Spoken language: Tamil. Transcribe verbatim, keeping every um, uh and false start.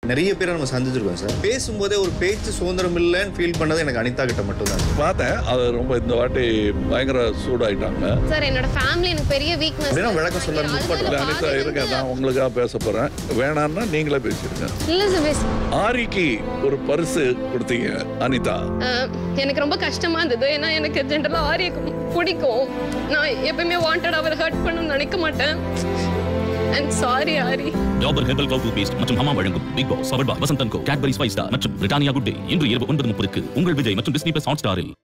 நிறைய பேரை நம்ம சந்திச்சிருக்கோம் சார். பேசும்போதே ஒரு பேச்சு சுதந்திரம் இல்லைன்னு ஃபீல் பண்ணது எனக்கு அனிதா கிட்ட மட்டும் தான் பார்த்தேன். அது ரொம்ப இந்த வாட்டி பயங்கர சூடாயிட்டாங்க சார். என்னோட ஃபேமிலி எனக்கு பெரிய வீக்னஸ். அப்படின்னா விளக்கம் சொல்ல முற்படல. அனிதா இருக்க நான் உங்களுக்காக பேச போறேன். வேணான்னா நீங்களே பேசிருங்க. இல்ல சார், ஆரிக்கு ஒரு பரிசு கொடுத்தீங்க அனிதா. எனக்கு ரொம்ப கஷ்டமா இருந்தது. ஏன்னா எனக்கு ஜென்ரலா ஆரிக்கு பிடிக்கும். நான் எப்பவுமே வாண்டட் அவர் ஹர்ட் பண்ணணும்னு நினைக்க மாட்டேன். I'm sorry Aari. Dabur herbal clove toothpaste மற்றும் ஹமா வழங்கும் Bigg Boss, powered by Vasanth and co, Cadbury spice star மற்றும் பிரிட்டானியா குட் டே இன்று இரவு ஒன்பது முப்பதுக்கு உங்கள் விஜய் மற்றும் டிஸ்னி பிளஸ் ஹாட் ஸ்டாரில்.